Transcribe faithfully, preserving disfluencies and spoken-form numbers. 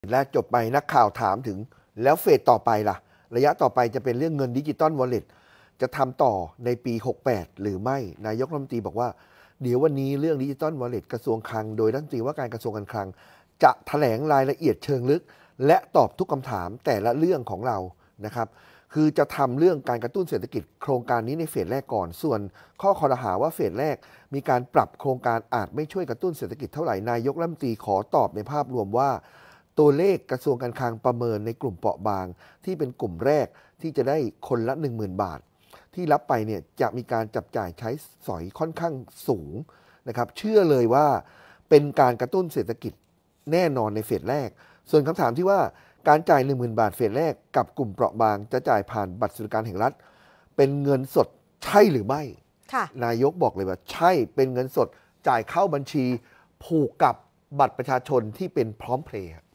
แรกจบไปนักข่าวถามถึงแล้วเฟสต่อไปล่ะระยะต่อไปจะเป็นเรื่องเงินดิจิตอลวอลเล็ตจะทำต่อในปีหกสิบแปดหรือไม่นายกรัฐมนตรีบอกว่าเดี๋ยววันนี้เรื่องดิจิตอลวอลเล็ตกระทรวงคลังโดยรัฐมนตรีว่าการกระทรวงการคลังจะแถลงรายละเอียดเชิงลึกและตอบทุกคำถามแต่ละเรื่องของเรานะครับคือจะทำเรื่องการกระตุ้นเศรษฐกิจโครงการนี้ในเฟสแรกก่อนส่วนข้อคอรหาว่าเฟสแรกมีการปรับโครงการอาจไม่ช่วยกระตุ้นเศรษฐกิจเท่าไหร่นายกรัฐมนตรีขอตอบในภาพรวมว่าตัวเลขกระทรวงการคลังประเมินในกลุ่มเปราะบางที่เป็นกลุ่มแรกที่จะได้คนละ หนึ่งหมื่น บาทที่รับไปเนี่ยจะมีการจับจ่ายใช้สอยค่อนข้างสูงนะครับเชื่อเลยว่าเป็นการกระตุ้นเศรษฐกิจแน่นอนในเฟสแรกส่วนคำถามที่ว่าการจ่าย หนึ่งหมื่น บาทเฟสแรกกับกลุ่มเปราะบางจะจ่ายผ่านบัตรสวัสดิการแห่งรัฐเป็นเงินสดใช่หรือไม่นายกบอกเลยว่าใช่เป็นเงินสดจ่ายเข้าบัญชีผูกกับบัตรประชาชนที่เป็นพร้อมเพย์